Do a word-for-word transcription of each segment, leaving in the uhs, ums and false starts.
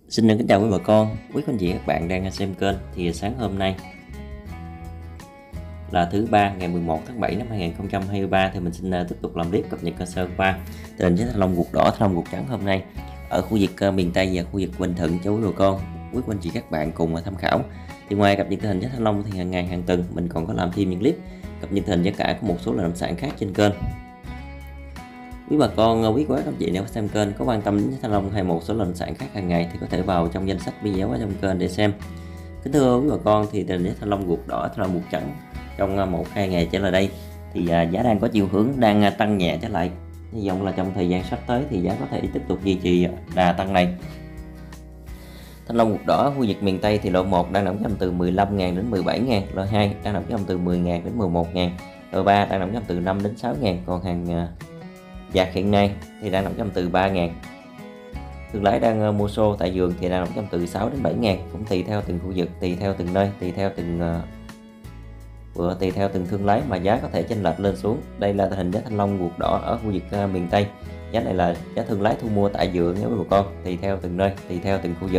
Xin kính chào quý bà con, quý anh chị các bạn đang xem kênh. Thì sáng hôm nay là thứ ba ngày mười một tháng bảy năm hai nghìn không trăm hai mươi ba thì mình xin tiếp tục làm clip cập nhật cơ sơ qua tình hình thanh long ruột đỏ, thanh long ruột trắng hôm nay ở khu vực miền Tây và khu vực Bình Thuận cho quý bà con, quý anh chị các bạn cùng tham khảo. Thì ngoài cập nhật tình hình thanh long thì hàng ngày hàng tuần mình còn có làm thêm những clip cập nhật tình hình giá cả của một số loại nông sản khác trên kênh. Quý bà con, quý quá các chị nếu xem kênh có quan tâm đến thanh long hay một số nông sản khác hàng ngày thì có thể vào trong danh sách video ở trong kênh để xem. Kính thưa quý bà con, thì tình hình thanh long ruột đỏ, thanh long ruột trắng trong một hai ngày trở lại đây thì giá đang có chiều hướng đang tăng nhẹ trở lại. Hy vọng là trong thời gian sắp tới thì giá có thể tiếp tục duy trì đà tăng này. Thanh long ruột đỏ khu vực miền Tây thì loại một đang nằm trong từ mười lăm nghìn đến mười bảy nghìn, loại hai đang nằm trong từ mười nghìn đến mười một nghìn, loại ba đang nằm trong từ năm đến sáu nghìn, còn hàng dạt hiện nay thì đang nằm trong từ ba nghìn. Thương lái đang mua xô tại vườn thì đang nằm trong từ sáu đến bảy nghìn, cũng tùy theo từng khu vực, tùy theo từng nơi, tùy theo từng vừa tùy theo từng thương lái mà giá có thể chênh lệch lên xuống. Đây là tình hình giá thanh long ruột đỏ ở khu vực miền Tây. Giá này là giá thương lái thu mua tại vườn nhé quý bà con, tùy theo từng nơi, tùy theo từng khu vực.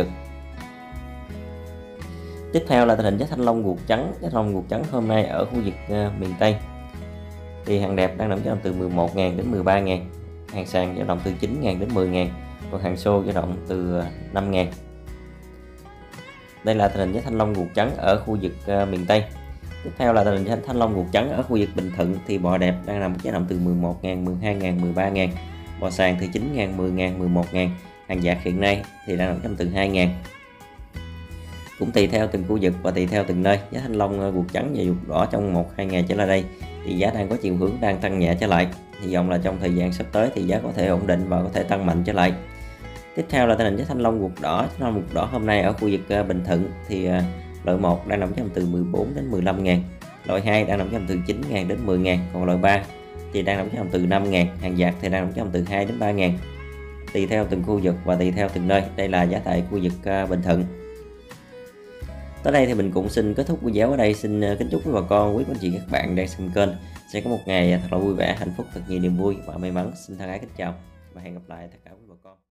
Tiếp theo là tình hình giá thanh long ruột trắng. Giá thanh long ruột trắng hôm nay ở khu vực miền Tây thì hàng đẹp đang nằm trong từ mười một nghìn đến mười ba nghìn, hàng sàn dao động từ chín nghìn đến mười nghìn, còn hàng xô dao động từ năm nghìn. Đây là tình hình giá thanh long ruột trắng ở khu vực uh, miền Tây. Tiếp theo là tình hình giá thanh long ruột trắng ở khu vực Bình Thuận thì bò đẹp đang nằm dao động từ mười một nghìn, mười hai nghìn, mười ba nghìn, bò sàn từ chín nghìn, mười nghìn, mười một nghìn, hàng dạt hiện nay thì đang nằm trong từ hai nghìn. Cũng tùy theo từng khu vực và tùy theo từng nơi, giá thanh long ruột trắng và ruột đỏ trong một hai ngày trở lại đây thì giá đang có chiều hướng đang tăng nhẹ trở lại. Hy vọng là trong thời gian sắp tới thì giá có thể ổn định và có thể tăng mạnh trở lại. Tiếp theo là tình hình giá thanh long ruột đỏ. Thanh long ruột đỏ hôm nay ở khu vực Bình Thuận thì loại một đang nằm trong từ mười bốn đến mười lăm nghìn, loại hai đang nằm trong từ chín nghìn đến mười nghìn, còn loại ba thì đang nằm trong từ năm nghìn, hàng dạt thì đang nằm trong từ hai đến ba nghìn. Tùy theo từng khu vực và tùy theo từng nơi. Đây là giá tại khu vực Bình Thuận. Tới đây thì mình cũng xin kết thúc video ở đây. Xin kính chúc quý bà con, quý anh chị các bạn đang xem kênh sẽ có một ngày thật là vui vẻ, hạnh phúc, thật nhiều niềm vui và may mắn. Xin thân ái kính chào và hẹn gặp lại tất cả quý bà con.